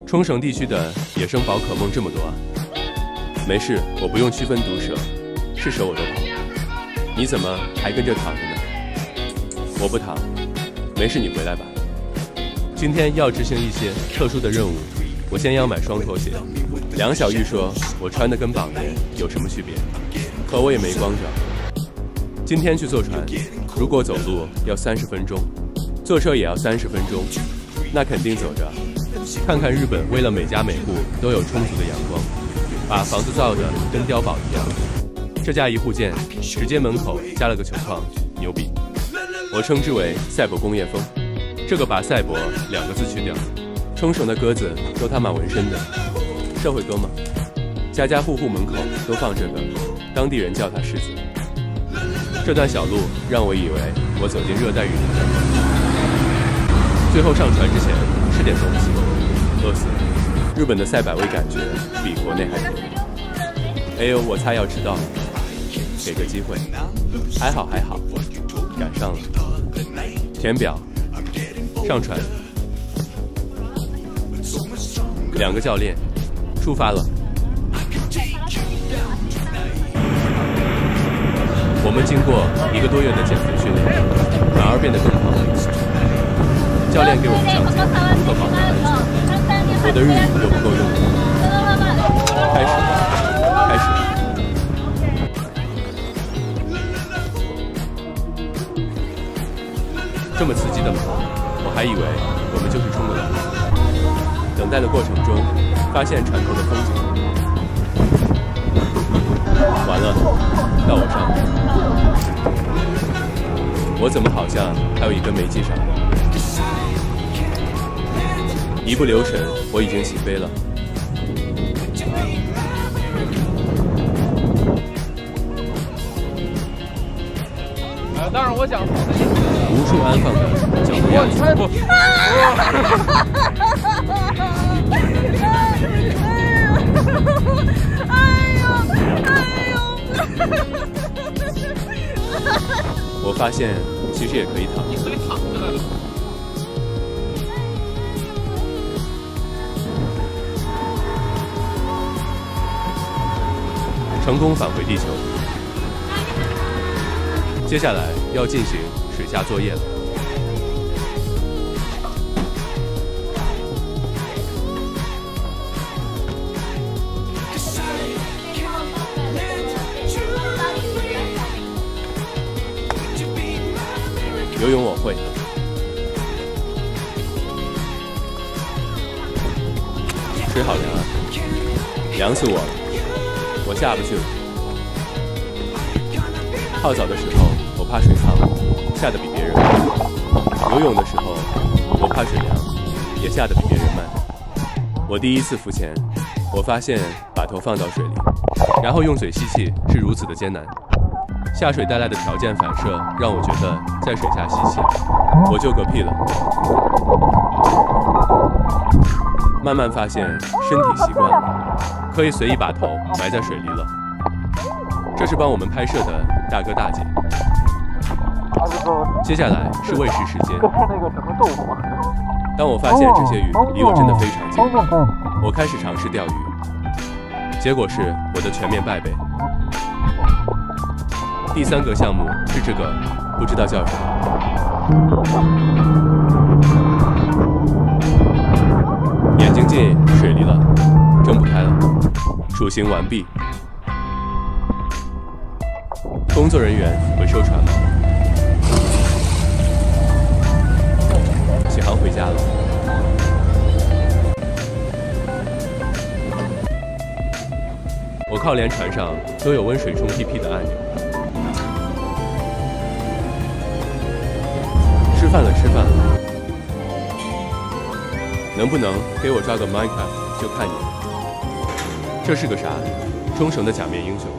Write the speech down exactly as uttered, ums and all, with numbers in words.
冲绳地区的野生宝可梦这么多啊！没事，我不用区分毒蛇，是蛇我都跑。你怎么还跟着躺着呢？我不躺，没事，你回来吧。今天要执行一些特殊的任务，我先要买双拖鞋。梁小玉说，我穿的跟绑鞋有什么区别？可我也没光着。今天去坐船，如果走路要三十分钟，坐车也要三十分钟，那肯定走着。看看日本，为了每家每户都有充足的阳光，把房子造的跟碉堡一样。这家一户建，直接门口加了个球框，牛逼！我称之为赛博工业风。这个把赛博两个字去掉，冲绳的鸽子都他妈纹身的，社会哥吗？家家户户门口都放这个，当地人叫它柿子。这段小路让我以为我走进热带雨林了。最后上船之前吃点东西，饿死了。日本的赛百味感觉比国内还可以。哎呦，我猜要迟到了，给个机会。还好还好，赶上了。填表，上船。两个教练，出发了。我们经过一个多月的减肥训练，反而变得更胖了。教练给我们讲解如何保持篮球，我的日语又不够用。开始，开始。这么刺激的吗？我还以为我们就是冲个冷。等待的过程中，发现船头的风景。完了，到我上面。我怎么好像还有一根没系上？一不留神，我已经起飞了。 呃，当然我想无处安放的脚步样子。我发现其实也可以躺， 你可以躺着的。 成功返回地球。接下来要进行水下作业了。游泳我会，水好凉啊，凉死我了，我下不去了。泡澡的时候我怕水烫，下得比别人慢；游泳的时候我怕水凉，也下得比别人慢。我第一次浮潜，我发现把头放到水里，然后用嘴吸气是如此的艰难。下水带来的条件反射让我觉得在水下吸气，我就嗝屁了。慢慢发现身体习惯了，可以随意把头埋在水里了。这是帮我们拍摄的大哥大姐。接下来是喂食时间。当我发现这些鱼离我真的非常近，我开始尝试钓鱼，结果是我的全面败北。第三个项目是这个，不知道叫什么。眼睛进水里了，睁不开了。处刑完毕。工作人员回收船锚，起航回家了。我靠连船上都有温水冲屁屁的按钮。吃饭了，吃饭了，能不能给我抓个 Minecraft 就看你了。这是个啥？冲绳的假面英雄。